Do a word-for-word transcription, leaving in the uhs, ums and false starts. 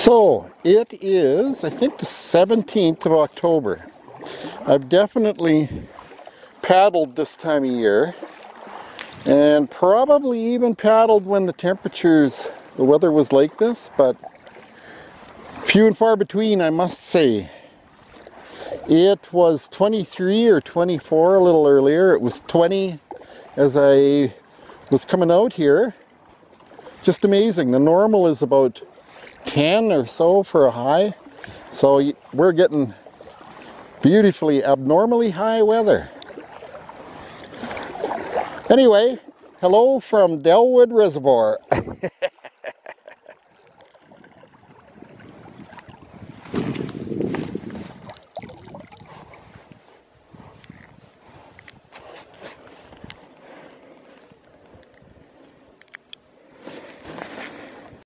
So it is, I think, the seventeenth of October. I've definitely paddled this time of year, and probably even paddled when the temperatures, the weather was like this, but few and far between, I must say. It was twenty-three or twenty-four a little earlier. It was twenty as I was coming out here. Just amazing. The normal is about ten or so for a high. So we're getting beautifully abnormally high weather. Anyway, hello from Delwood Reservoir.